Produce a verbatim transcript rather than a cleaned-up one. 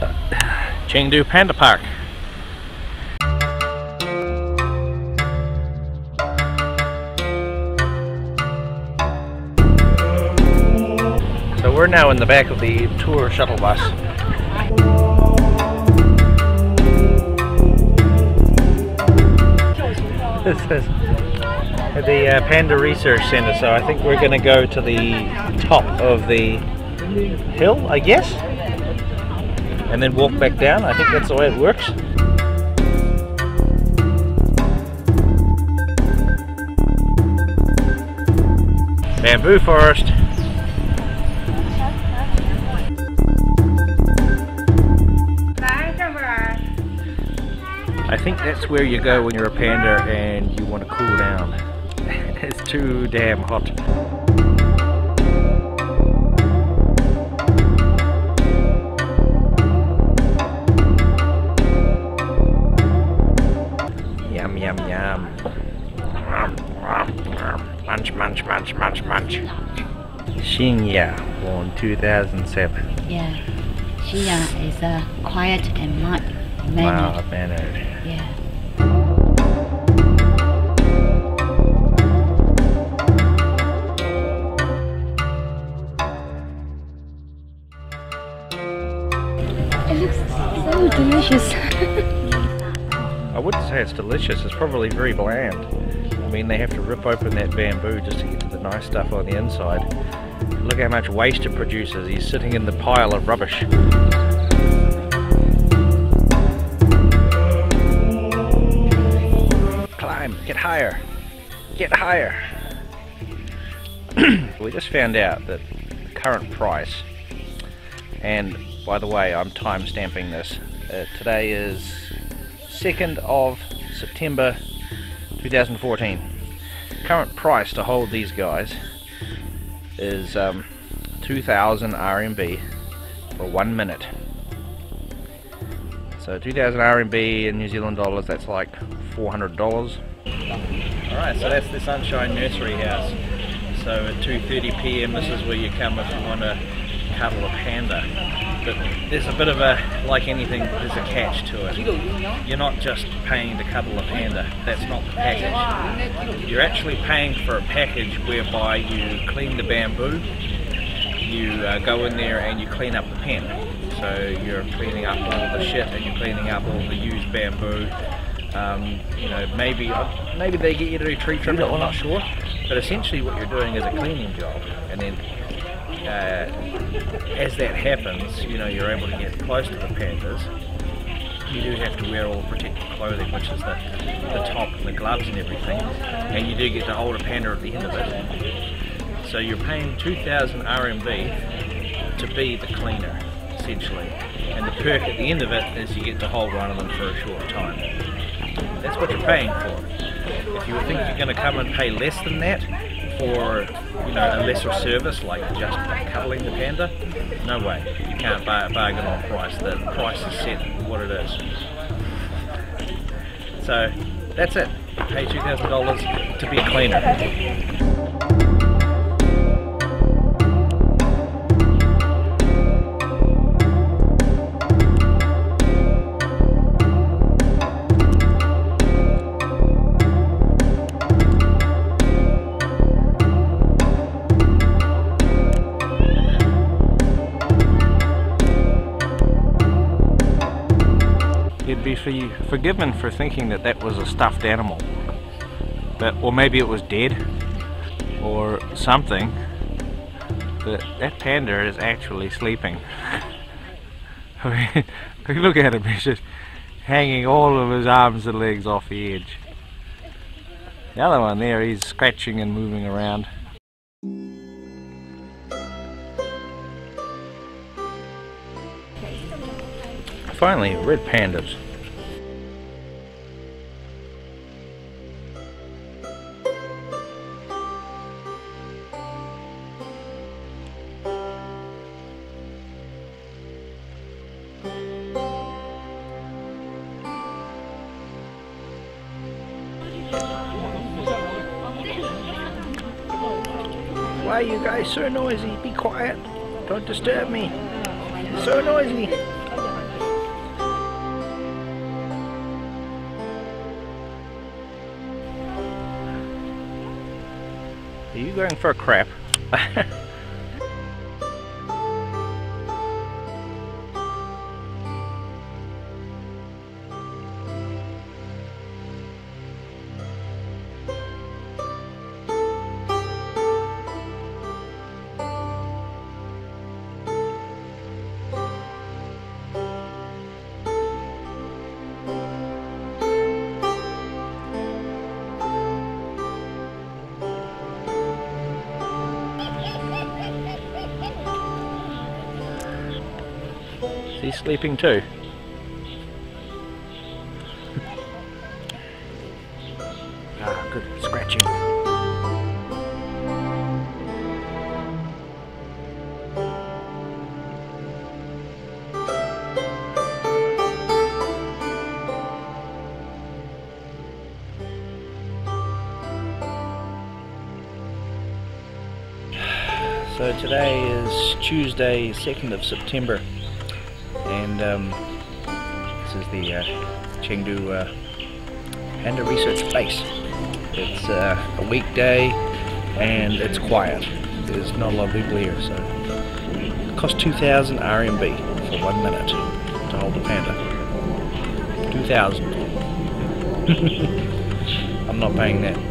Chengdu Panda Park. So we're now in the back of the tour shuttle bus. This is the uh, Panda Research Center, so I think we're going to go to the top of the hill, I guess, and then walk back down. I think that's the way it works. Bamboo forest. I think that's where you go when you're a panda and you want to cool down. It's too damn hot. Yum yum yum. Munch munch munch munch munch. Xinya, born two thousand seven. Yeah, Xinya is a quiet and mild mannered. Mild mannered. Yeah. It looks so delicious. I wouldn't say it's delicious, it's probably very bland. I mean, they have to rip open that bamboo just to get to the nice stuff on the inside. Look how much waste it produces. He's sitting in the pile of rubbish. Climb, get higher, get higher. We just found out that the current price, and by the way, I'm time stamping this, uh, today is second of September two thousand fourteen. Current price to hold these guys is um, two thousand R M B for one minute. So two thousand R M B in New Zealand dollars, that's like four hundred dollars. Alright, so that's the Sunshine Nursery House. So at two thirty p m this is where you come if you want to cuddle a panda. But there's a bit of a, like anything, there's a catch to it. You're not just paying to cuddle a panda, that's not the package. You're actually paying for a package whereby you clean the bamboo, you uh, go in there and you clean up the pen. So you're cleaning up all the shit and you're cleaning up all the used bamboo. Um, you know, maybe maybe they get you to do tree trimming, I'm not sure. But essentially what you're doing is a cleaning job, and then Uh, as that happens, you know, you're able to get close to the pandas. You do have to wear all protective clothing, which is the, the top and the gloves and everything, and you do get to hold a panda at the end of it. So you're paying two thousand R M B to be the cleaner, essentially, and the perk at the end of it is you get to hold one of them for a short time. That's what you're paying for. If you think you're going to come and pay less than that, or you know, a lesser service like just cuddling the panda, no way. You can't bar bargain on price. The price is set what it is. So that's it. You pay two thousand dollars to be a cleaner. You'd be forgiven for thinking that that was a stuffed animal, but, or maybe it was dead or something, but that panda is actually sleeping. I mean, look at him, he's just hanging all of his arms and legs off the edge. The other one there, he's scratching and moving around. Finally, red pandas. Why are you guys so noisy? Be quiet. Don't disturb me. It's so noisy. you going for a crap? He's sleeping too. Ah, good scratching. So today is Tuesday, second of September. And um, this is the uh, Chengdu uh, Panda Research Base. It's uh, a weekday and it's quiet. There's not a lot of people here, so it costs two thousand R M B for one minute to hold the panda. two thousand. I'm not paying that.